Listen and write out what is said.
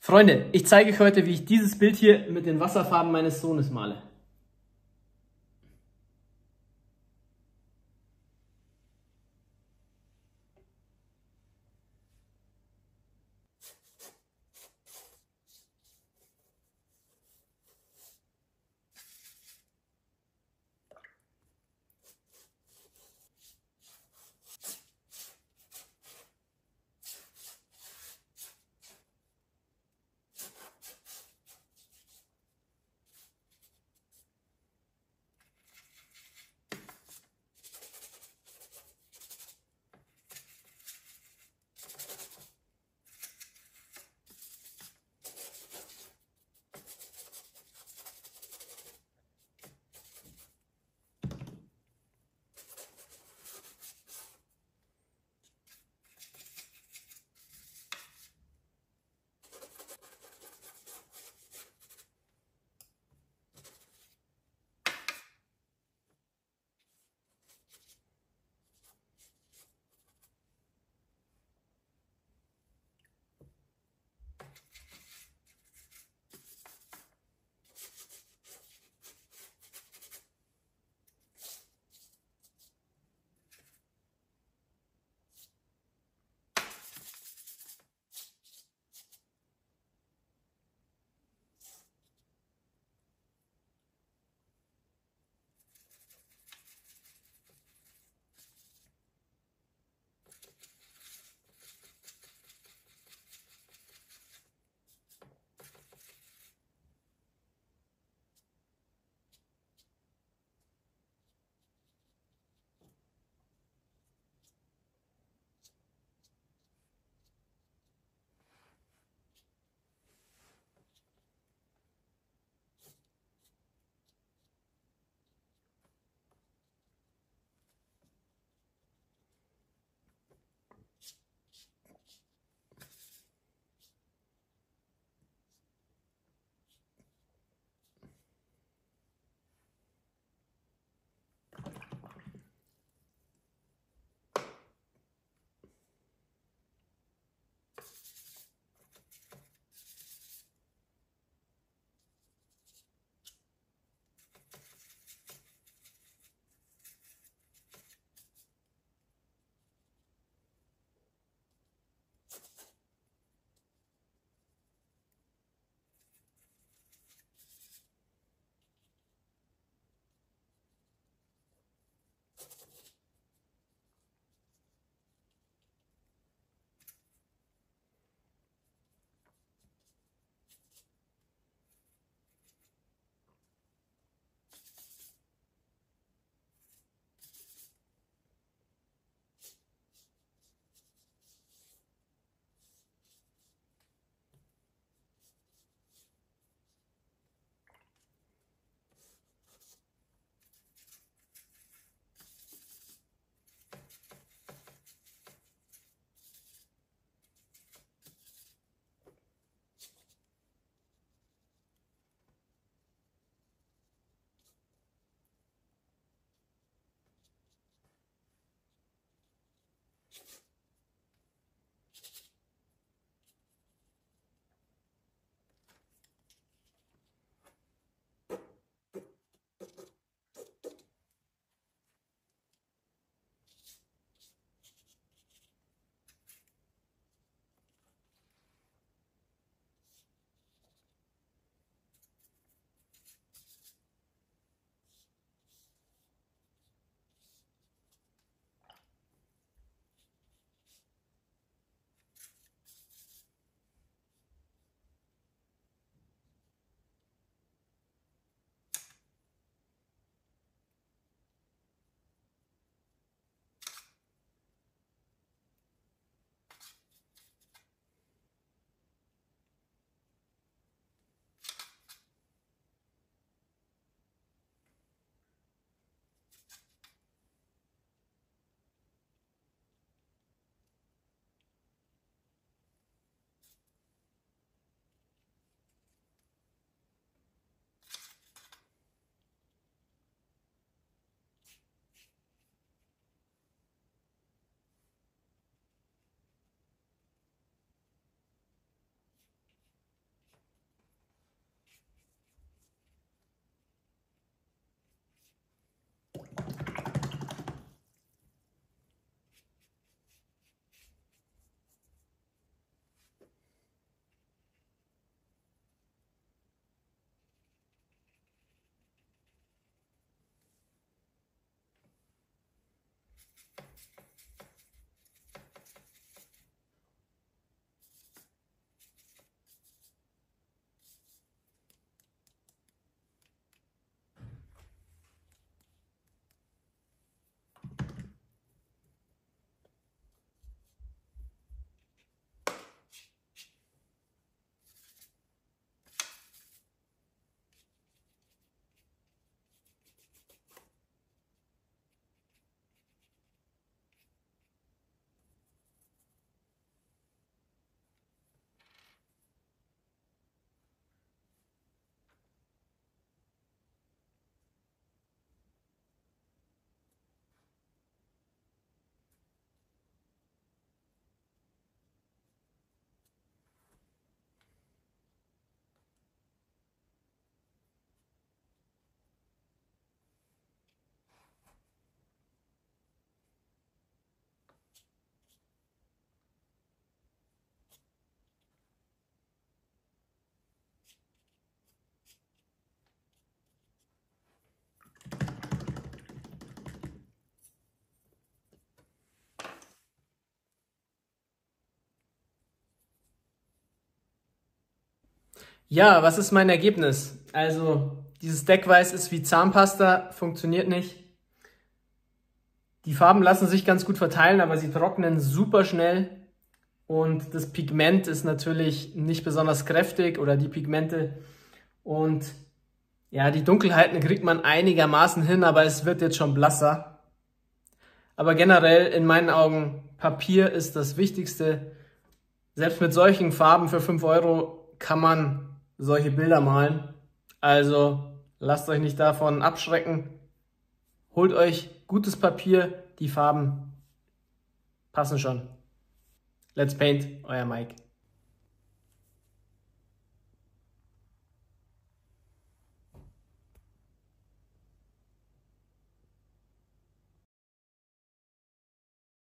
Freunde, ich zeige euch heute, wie ich dieses Bild hier mit den Wasserfarben meines Sohnes male. Ja, was ist mein Ergebnis? Also, dieses Deckweiß ist wie Zahnpasta, funktioniert nicht. Die Farben lassen sich ganz gut verteilen, aber sie trocknen super schnell. Und das Pigment ist natürlich nicht besonders kräftig oder die Pigmente. Und ja, die Dunkelheiten kriegt man einigermaßen hin, aber es wird jetzt schon blasser. Aber generell in meinen Augen, Papier ist das Wichtigste. Selbst mit solchen Farben für 5 Euro kann man solche Bilder malen. Also lasst euch nicht davon abschrecken. Holt euch gutes Papier, die Farben passen schon. Let's Paint, euer Mike.